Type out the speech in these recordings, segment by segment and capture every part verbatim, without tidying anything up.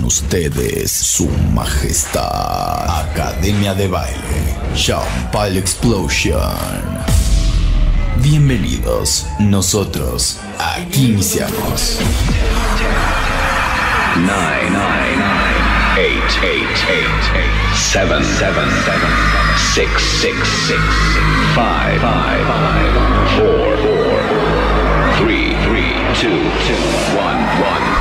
ustedes su majestad Academia de Baile Champal Explosion. Bienvenidos, nosotros aquí iniciamos. Nine, nine, nine, eight, eight, eight, eight, seven, seven, seven, six, six, six, five, five, five, four, four, three, three, two, two, one, one.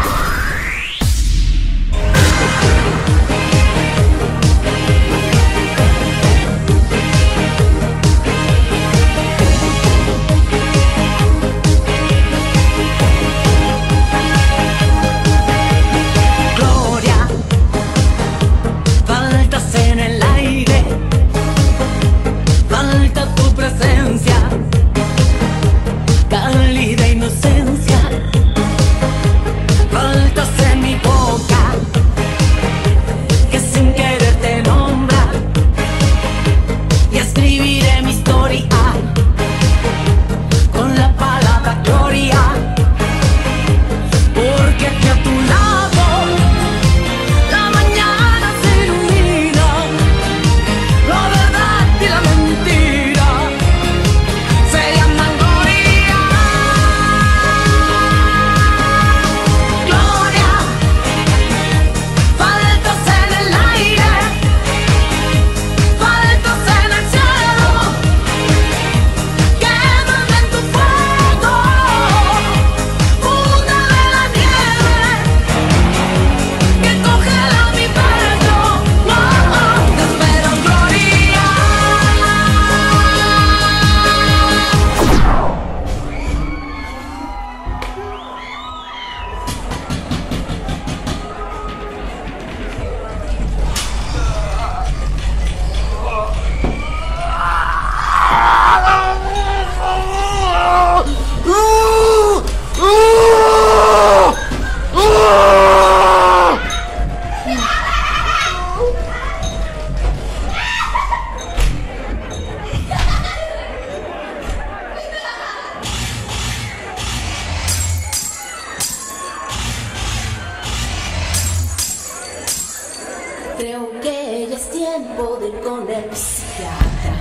Creo que ya es tiempo de ir con el psiquiatra.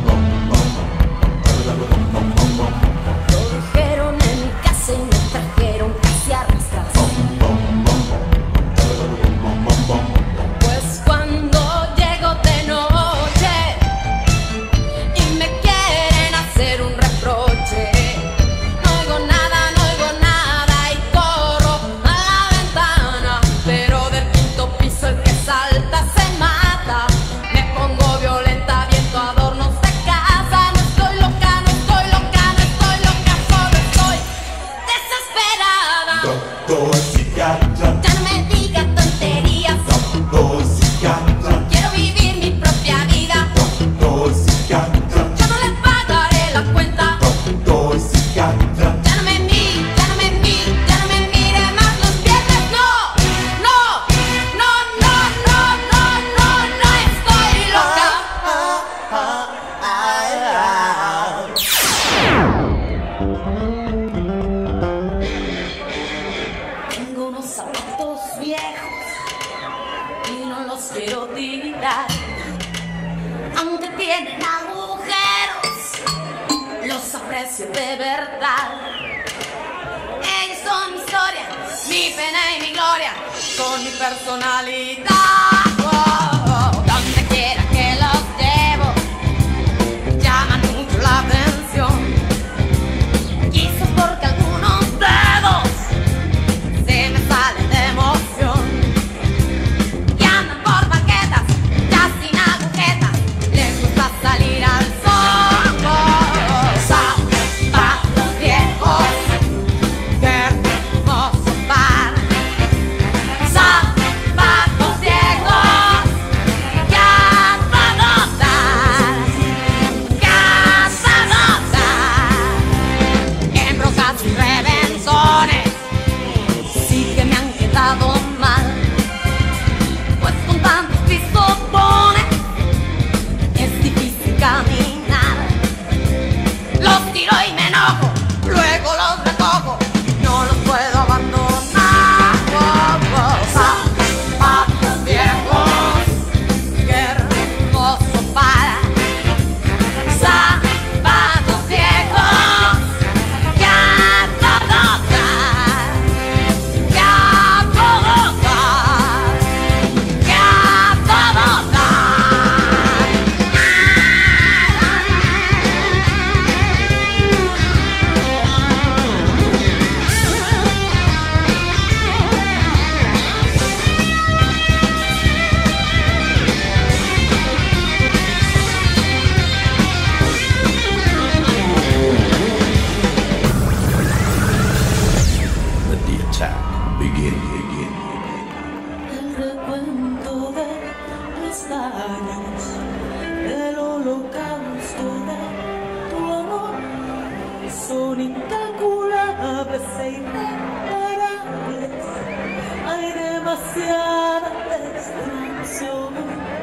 Lo dijeron en mi casa y me trajeron casi arrastras. Pues cuando llego de noche y me quieren hacer un reproche, no oigo nada, no oigo nada y corro a la ventana, pero del quinto piso el que salta se mata. Me pongo violenta, viento adornos de casa. No estoy loca, no estoy loca, no estoy loca, solo estoy desesperada. Doctor psiquiatra, Ya no me diga tonterías, doctor psiquiatra, quiero vivir mi propia vida. doctor psiquiatra, Yo no le pagaré la cuenta. doctor psiquiatra, Ya no me mire, ya no me mire, ya no me mire más los viernes. No, no, no, no, no, no, no, no estoy loca. Tengo unos zapatos viejos y no los quiero tirar, aunque tienen agujeros, los aprecio de verdad. Ellos son mi historia, mi pena y mi gloria, con mi personalidad. Oh, donde quiera que los llevo, llaman mucho la atención. Quizás porque algunos dedos se me salen de emoción y andan por banquetas ya sin agujetas. Les gusta salir al sol. Zapatos viejos, qué hermoso par. Zapatos viejos. son incalculables e irreparables. Hay demasiada destrucción,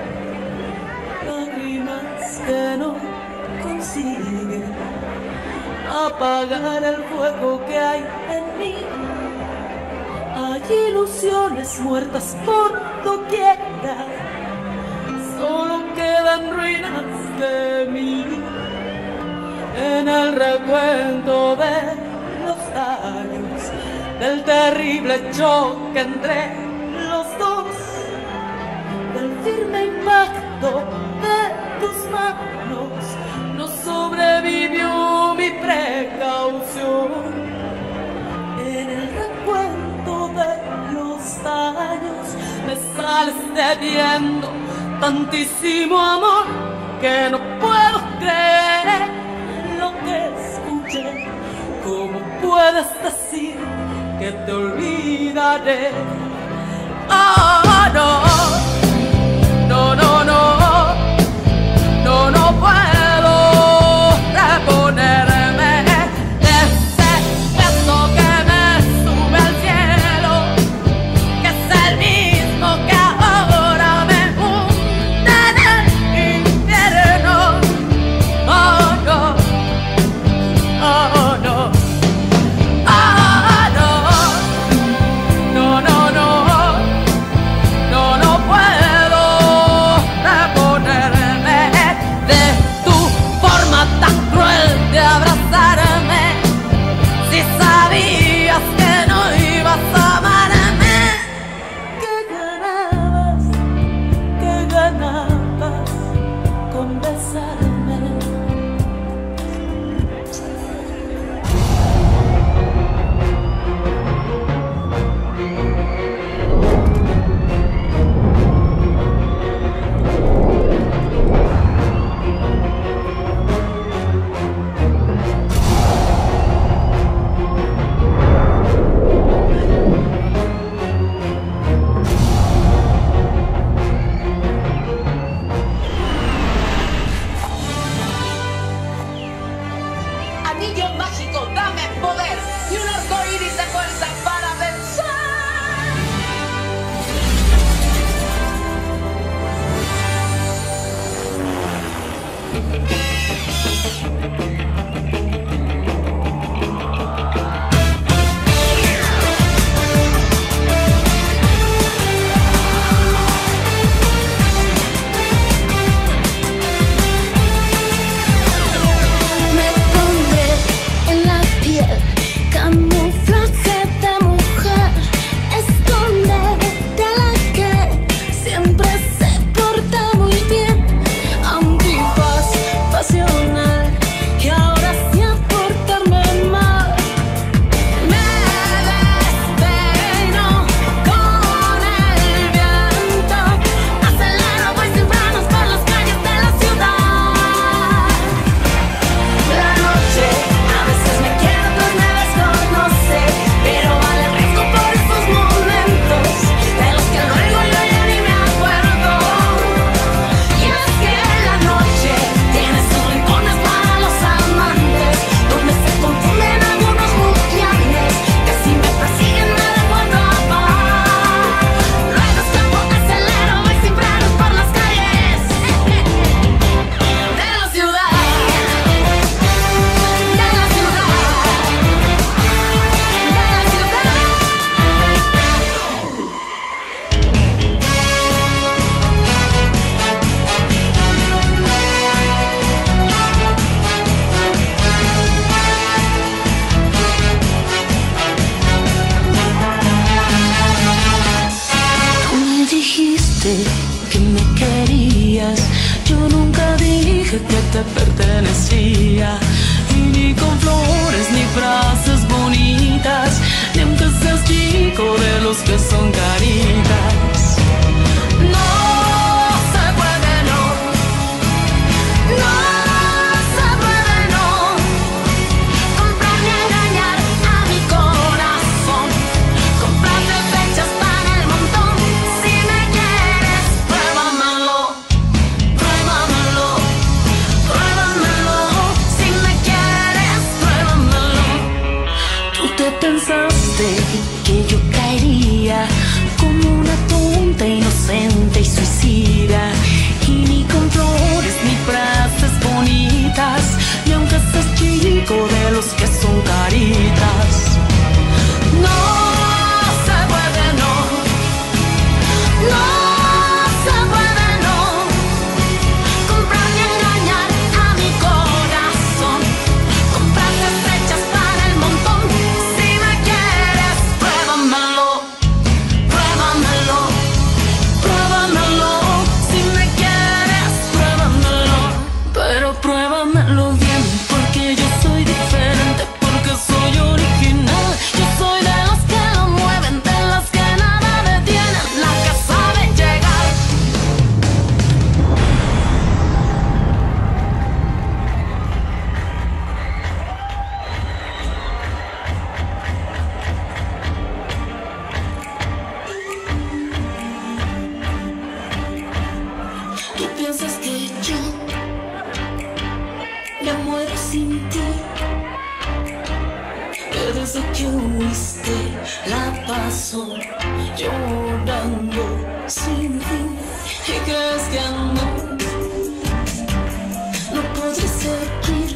lágrimas que no consiguen apagar el fuego que hay en mí. Hay ilusiones muertas por doquiera, solo quedan ruinas de mí. En el recuento de los años, del terrible choque entre los dos, del firme impacto de tus manos, no sobrevivió mi precaución. En el recuento de los años me sales debiendo tantísimo amor que no puedo creer lo que escuché. ¿Cómo puedes decir que te olvidaré? Ah, no, no, no, no, no, no puedo reponerme de ese beso que me sube al cielo, que es el mismo que ahora me hunde en el infierno. Oh, no, oh, no, ah, no, no, no, no, no, no puedo reponerme de tu forma tan cruel de abrazarme. Si sabías que no ibas a amarme, que ganabas, que ganabas con besarme. Anillo mágico, dame poder y un arco iris de fuerza para vencer. Me pondré en la piel camuflaje de mujer. pensaste que yo caería como una tonta, inocente y suicida? Y ni con flores ni frases bonitas, y aunque seas chico de los que son caritas, no se puede, no, no se puede, no, comprar y engañar a mi corazón, comprar estrechas para el montón. Si me quieres, pruébamelo, pruébamelo, pruébamelo. Si me quieres, pruébamelo, pero pruébamelo bien, porque yo soy diferente, porque soy original. Yo soy de los que lo mueven, de las que nada detienen, la que sabe llegar. Tú piensas que yo me muero sin ti, que desde que huiste la paso llorando sin fin. Y crees que no, no podré seguir,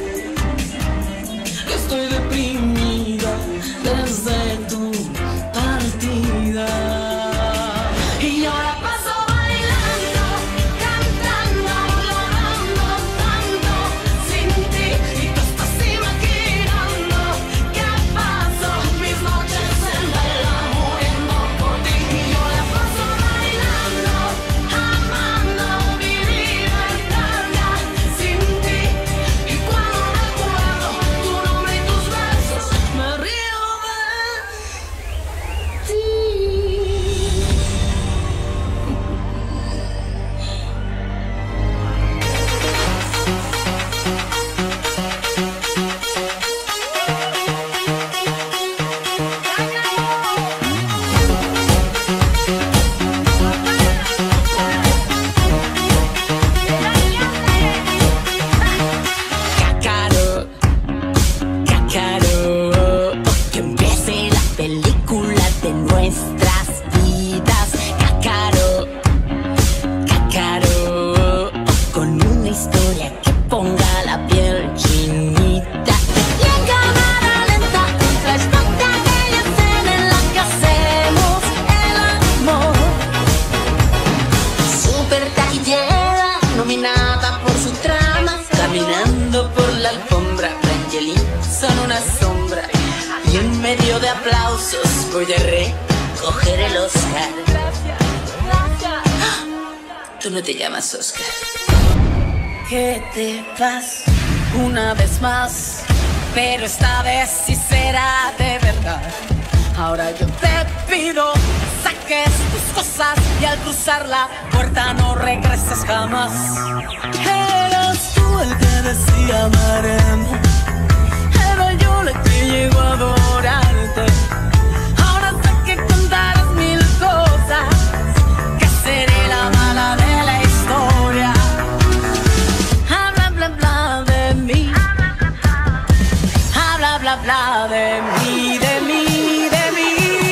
que estoy deprimida desde tu partida. Y yo la paso bailando, cantando, llorando tanto sin ti. Y tú estás imaginando que paso mis noches en vela muriendo por ti. Y yo la paso bailando, amando mi vida eterna sin ti. Y cuando recuerdo tu nombre y tus besos, me río de ti. Cácaro, cácaro, que empiece la película de nuestras vidas. Cácaro, cácaro, con una historia que ponga la piel chinita. Y en cámara lenta, un flashback de aquella escena en la que hacemos el amor. Super taquillera, nominada por su trama, caminando por la alfombra, Brangelina son una sombra. Y en medio de aplausos voy a recoger el Oscar. ¡Ah! Tú no te llamas Oscar. Que te vas una vez más, pero esta vez sí será de verdad. Ahora yo te pido que saques tus cosas y al cruzar la puerta no regreses jamás. Eras tú el que decía amaremos, era yo la que llegó a adorarte. Ahora sé que contarás mil cosas, que seré la mala de la historia. Habla bla bla de mí, habla bla bla de mí, de mí, de mí.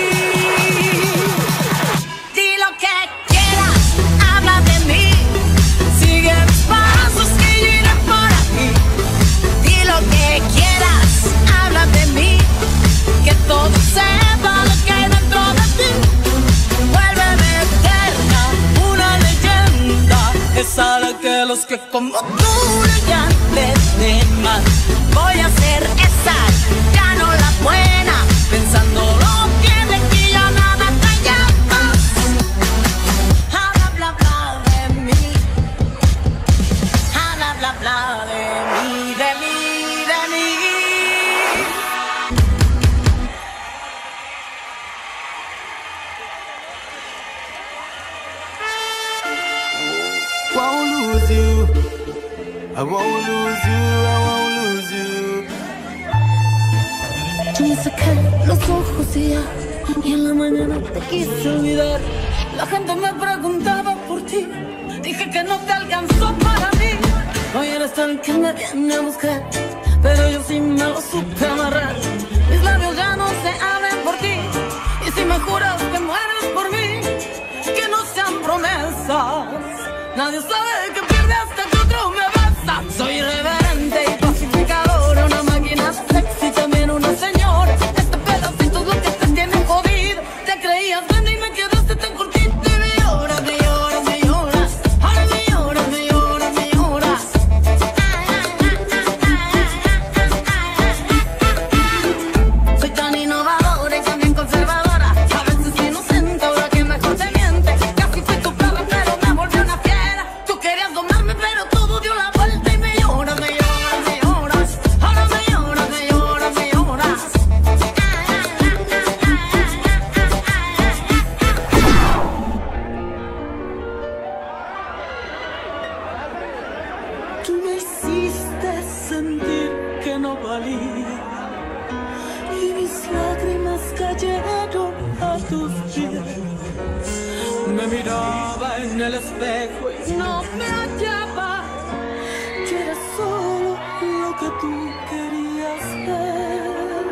Di lo que quieras, habla de mí, sigue mis pasos que yo iré por aquí. Di lo que quieras, habla de mí, que todo sepa lo que hay dentro de ti. Vuélveme eterna, una leyenda, esa a la que los que como tú ya le teman. Voy a ser esa, ya no la buena, pensando lo que de aquí ya nada te llamas. Habla bla bla de mí, habla bla bla de mí, de mí, de mí. Won't lose you, I won't lose you, I won't lose you. Yo me saqué los ojos y ya, y en la mañana te quise olvidar. La gente me preguntaba por ti, dije que no te alcanzó para mí. Hoy eres tú el que me viene a buscar, pero yo sí me lo supe amarrar. Mis labios ya no tus pies. Me miraba en el espejo y no me hallaba, que era solo lo que tú querías ver.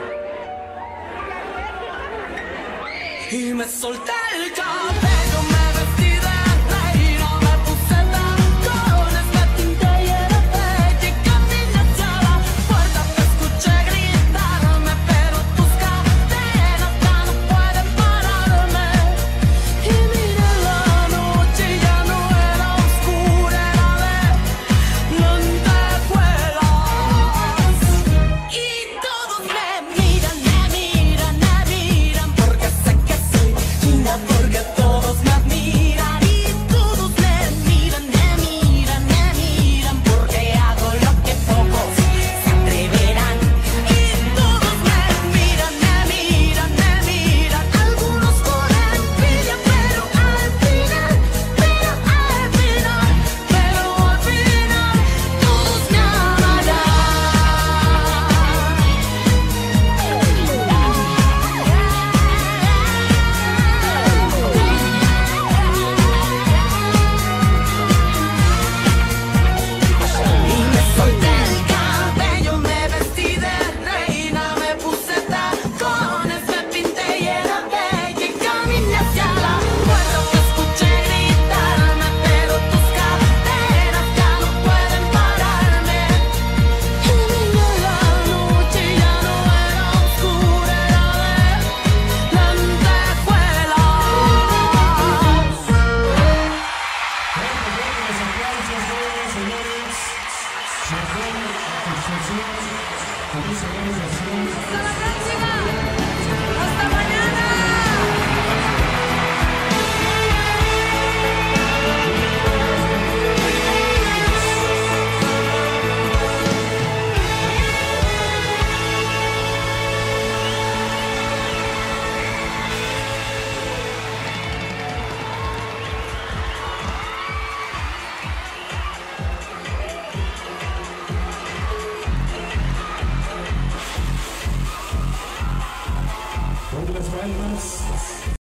Y me solté el cabello, me vestí de reina, me puse tacones, me pinté y era bella y caminé hacia la puerta. Te escuché gritarme, pero tus cadenas ya no pueden pararme. Y miré la noche y ya no era oscura, era de lentejuelas. Y todos me miran, me miran, me miran, porque sé que soy linda, porque todos me admiran. Y todos me miran, me miran, me miran, porque hago lo que pocos se atreverán. Y todos me miran, me miran, me miran, algunos con envidia, pero al final, pero al final, pero al final, todos me amarán. Y me solté el cabello, me vestí de reina, me puse tacones, me pinté y era bella y caminé hacia la puerta. Te escuché gritarme, pero tus cadenas ya no pueden pararme. Y miré la noche y ya no era oscura, era de lentejuelas. Hasta la próxima. Hasta mañana. Fuerte las palmas.